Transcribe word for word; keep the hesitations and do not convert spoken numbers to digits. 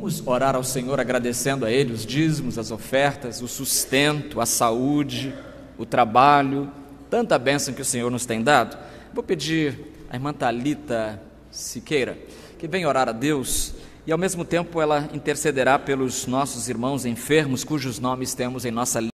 Vamos orar ao Senhor agradecendo a Ele os dízimos, as ofertas, o sustento, a saúde, o trabalho, tanta bênção que o Senhor nos tem dado. Vou pedir à irmã Thalita Siqueira que venha orar a Deus e ao mesmo tempo ela intercederá pelos nossos irmãos enfermos cujos nomes temos em nossa lista.